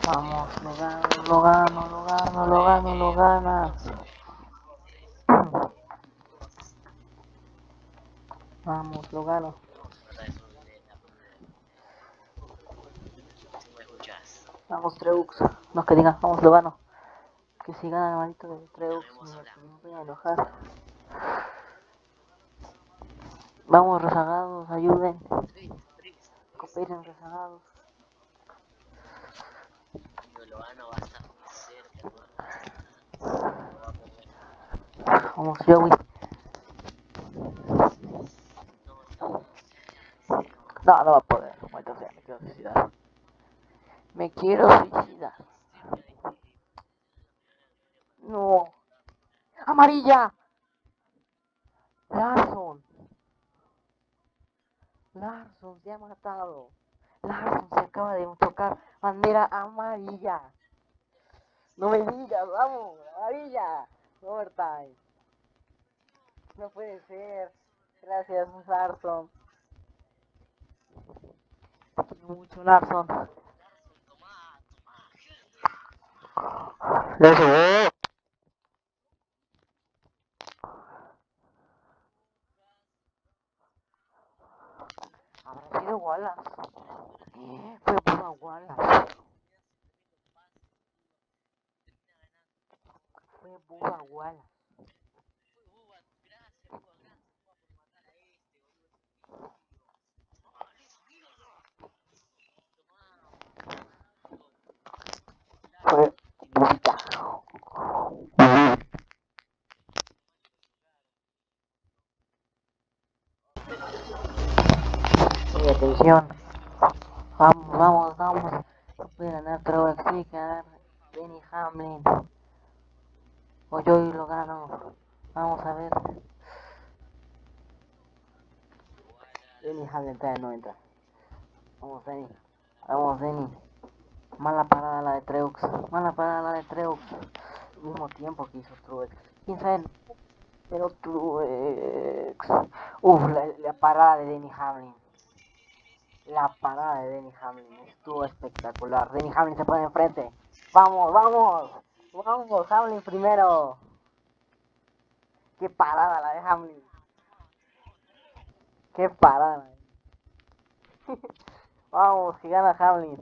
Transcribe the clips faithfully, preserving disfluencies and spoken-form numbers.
Vamos, lo gano, lo gano, lo gano, lo gano, lo gana. Vamos, lo gano. Vamos, Treux. No, que digan, vamos, lo gano. Que si gana el maldito de Treux, me, me voy a enojar. Vamos, rezagados, ayuden. Cooperen, rezagados. Vamos, Joey. No, no va a poder. Maldita sea, me quiero suicidar. Me quiero suicidar. No. ¡Amarilla! Larson. Larson se ha matado. Larson se acaba de chocar. Bandera amarilla. No me digas, vamos, amarilla. Overtime. No puede ser. Gracias, Larson. Te quiero mucho, Larson. Gracias. Habrá sido Wallace. Fue pura Wallace. Fue pura Wallace. Fue Bubita. Y atención. Vamos, vamos, vamos. Puede ganar Troll, sí, ganar Denny Hamlin. O yo y lo gano. Vamos a ver. Denny Hamlin todavía no entra. Vamos, Denny. Vamos, Denny. Mala parada la de Treux. Mala parada la de Treux. Al mismo tiempo que hizo Truex. ¿Quién sabe? Pero Truex. Uf, la, la parada de Denny Hamlin. La parada de Denny Hamlin estuvo espectacular. Denny Hamlin se pone enfrente. Vamos, vamos. Vamos, Hamlin primero. Qué parada la de Hamlin. Qué parada. Vamos, que gana Hamlin.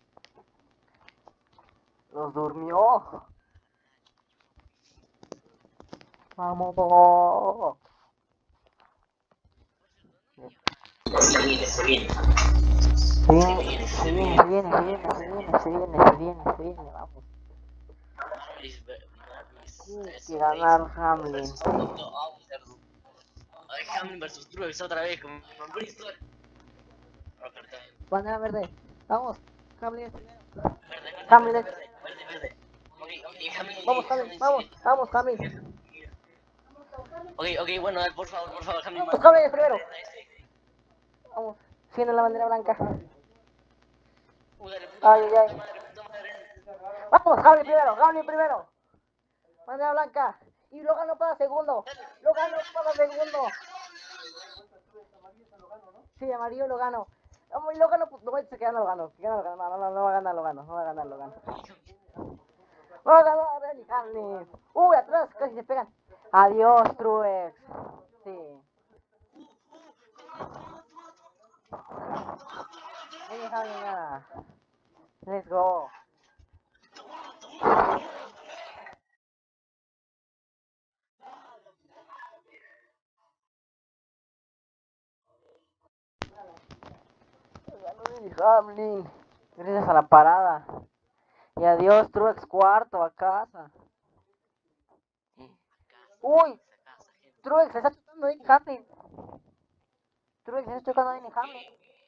Los durmió. Vamos. Se viene, se viene. Se viene, se viene, se viene, se viene, se viene, se viene, se viene, se viene, vamos. Tiene que ganar Hamlin. Hamlin versus Truex otra vez con Bristol. Bandera verde. Vamos. Hamlin es primero. Verde, Hamlin es. verde, verde, verde. Okay, okay, Hamlin, Vamos, Hamlin, vamos, vamos, Hamlin. Ok, ok, bueno, por favor, por favor, Hamlin. Vamos, Hamlin es primero. Vamos. Siendo la bandera blanca. Ay, ay, ay. Vamos, Hamlin primero, Hamlin primero. Bandera blanca. Y lo ganó para segundo. Lo ganó para segundo. Sí, amarillo lo ganó. Y lo ganó, no se queda, no lo ganó. Que gana, lo ganó. No, no, no va a ganar, lo ganó. No va a ganar, lo ganó. No va a ganar, Denny Hamlin. Uy, atrás, casi se pegan. Adiós, Truex. Sí. Denny Hamlin gana. Let's go. Ganó Denny Hamlin. Gracias a la parada. Y adiós, Truex cuarto a casa. Uy, Truex se está chocando a Denny Hamlin. Truex se está chocando a Denny Hamlin.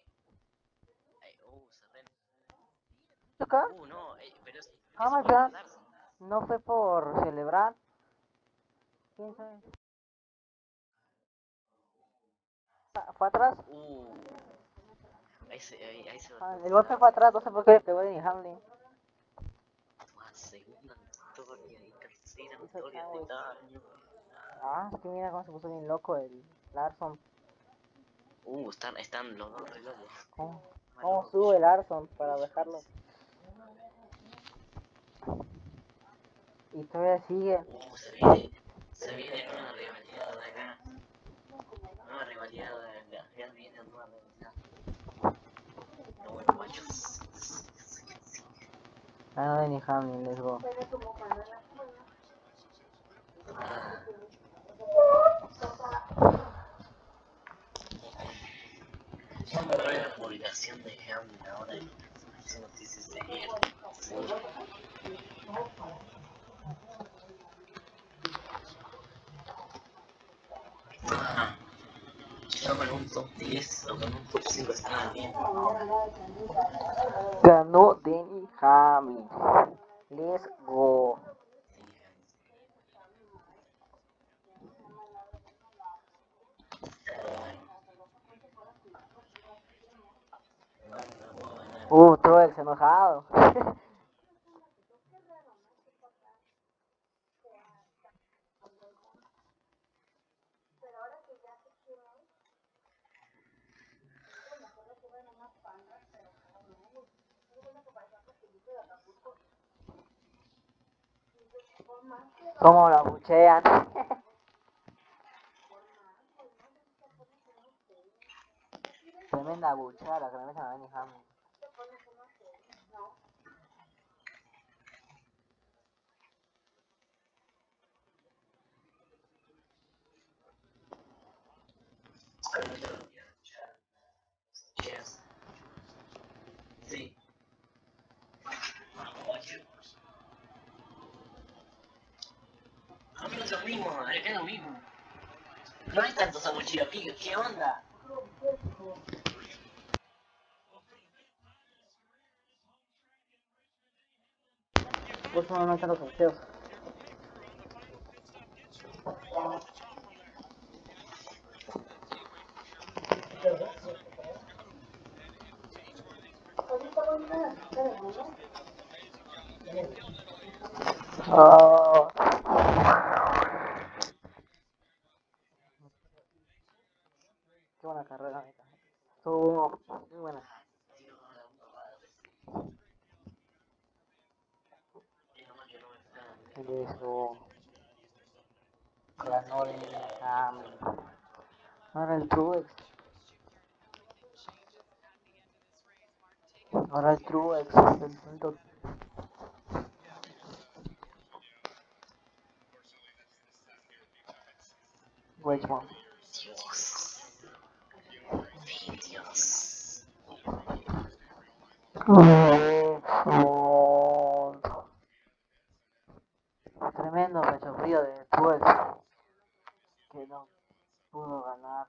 ¿Choca? Uh, no, eh, pero es. Oh my god. No fue por celebrar. ¿Quién sabe? ¿Fue atrás? Uh, ahí se, ahí, ahí se va. Ah, el golpe fue atrás, no sé por qué le pegó Denny Hamlin. Segunda victoria y tercera victoria de daño. Ah, es que mira cómo se puso bien loco el Larson. Uh, están, están los dos re locos. ¿Cómo, cómo sube el Larson para dejarlo? Y todavía sigue. Uh, se viene, se viene una rivalidad de acá. Una rivalidad de acá. Ya viene una rivalidad. Los uruguayos. Ganó Denny Hamlin, let's go. Ah. Ya me trae la publicación de Hamlin ahora y dice noticias de ayer. Ah, ya con un top diez o con un top cinco estaba bien. Ganó Denny Hamlin. Let's go. Uh, Truex enojado. Cómo lo abuchean. Tremenda abuchea la que le meten a Denny Hamlin. Cheers. Sí. A mí no es lo mismo, acá es lo mismo. No hay tantos abucheos aquí, ¿qué onda? Por eso no están los abucheos. Oh. Qué buena carrera, neta. Estuvo muy buena. Eso. Ganó Denny Hamlin. Ahora el Truex. Ahora el Truex. El punto. Richmond. Dios. Dios. Richmond. Tremendo pecho frío de Truex. Que no pudo ganar.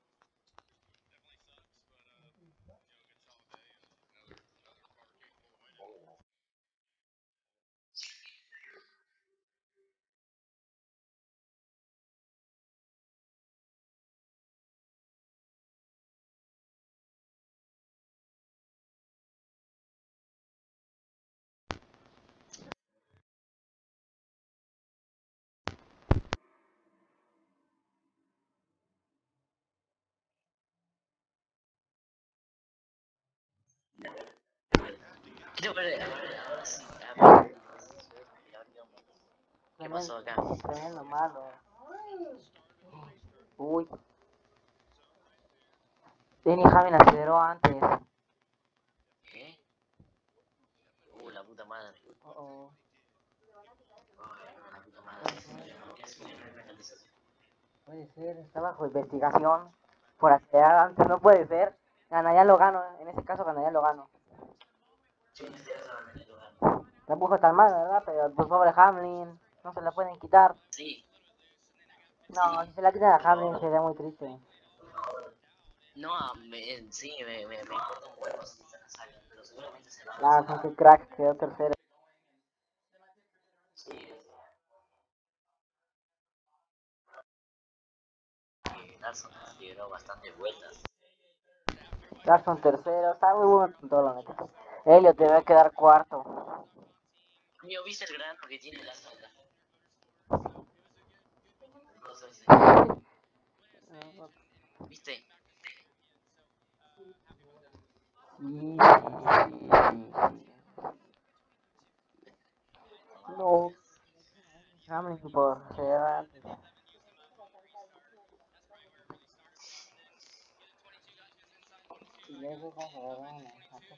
Quiero ver, ahora sí. A ver. ¿Qué pasó acá? Tremendo malo. Uy. Denny Hamlin aceleró antes. ¿Qué? Uh, la puta madre. Oh, oh. Ay, no, la puta madre. Es una penalización. Puede ser, está bajo investigación. Por acelerar antes, no puede ser. Ganaría lo gano, en ese caso ganaría lo gano. Sí, te vas a ganar el lugar. Tampoco está mal, ¿verdad? Pero pues pobre Hamlin, no se la pueden quitar. Sí. No, Sí. si se la quitan a Hamlin No. sería muy triste. No, me, sí, me, me, me importa un huevo si se la sacan, pero seguramente se la van a Claro, sacar. que crack, quedó tercero. Sí, que Larson lideró bastantes vueltas. Larson tercero, está muy bueno con todo lo neta. Elliot debe quedar cuarto. Amigo, ¿viste el grano que tiene Larson acá? No sé si- ¿Viste? Sí, sí, sí, sí. me importa, se va antes. Y luego va a dar una.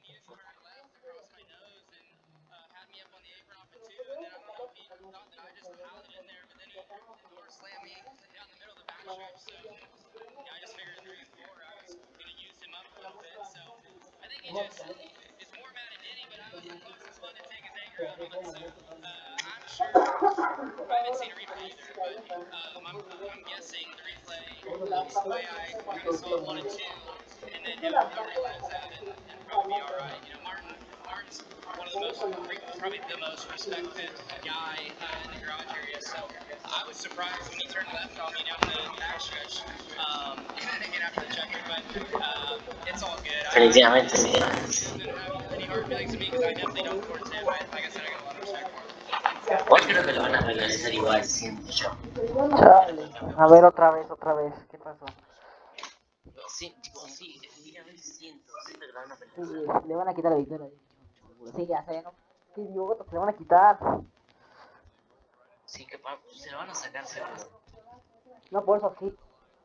Probably the most respected guy uh, in the garage area, so I was surprised when he turned left on me down the backstretch um, again after the checker, but uh, it's all good. Definitivamente sí. He doesn't have any hard feelings to me because I definitely don't towards him. I, like I said, I got a lot of respect for him. Hoy creo que lo van a regresar igual, siento yo. Chale. A ver, otra vez, otra vez. ¿Qué pasó? Sí, tipo, sí, definitivamente siento, siento que lo van a Sí, penalizar. le van a quitar la victoria. Sí, ya sé, ¿no? Qué idiota, se le van a quitar. Sí, que pa- se lo van a sacar seguro. No, por eso sí.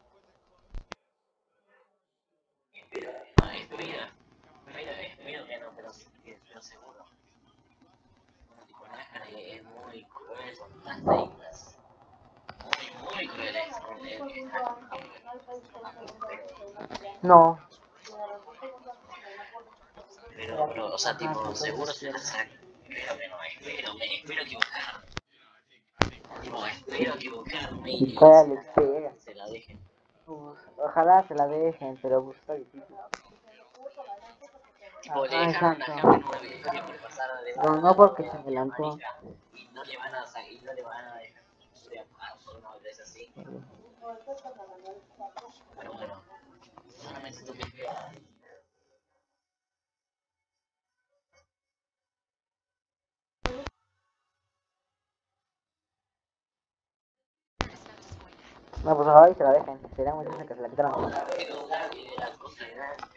No, espero, espero, espero que no, pero, pero seguro. Tipo, NASCAR es muy cruel con las reglas. Muy, muy cruel es con el No. Pero, pero, o sea, Ajá, tipo, sí, todo seguro es se la cierto. saca. Espero que no, espero, me espero equivocar. Tipo, espero equivocarme Y y todavía se les la, pega. se la dejen. Pues, ojalá se la dejen, pero pues está difícil. Tipo, le Ajá, dejaron a exacto. Hamlin una victoria por pasar No, no porque se adelantado de adelantó. América y no le van a sa- y no le van a dejar una victoria por una vez así. Pero bueno, solamente tú que No, pues ojalá y se la dejen. Sería muy triste que se la quitaran. pero la, la cosa era